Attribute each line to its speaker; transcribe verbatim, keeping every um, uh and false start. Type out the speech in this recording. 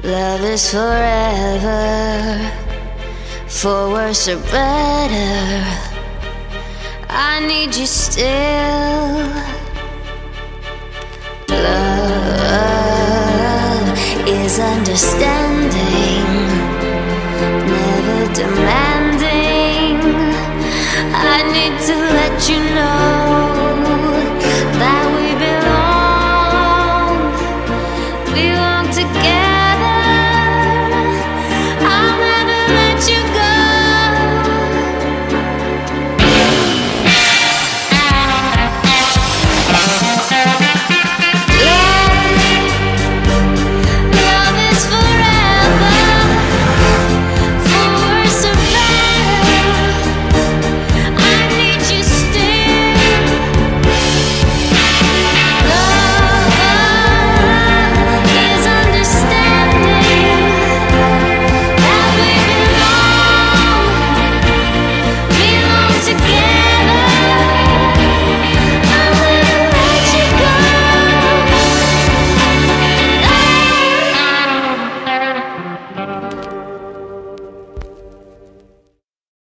Speaker 1: Love is forever, for worse or better. I need you still. Love is understanding, never demanding. I need to let you know